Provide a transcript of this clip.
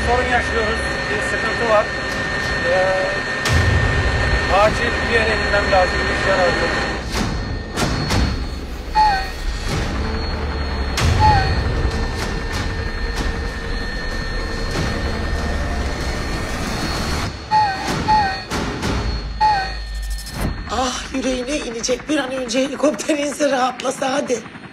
sorun yaşıyoruz. Bir sıkıntı var. Acil bir yere inmem lazım. Bir şey arıyorum. Ah yüreğine inecek, bir an önce helikopter inse rahatlasa hadi.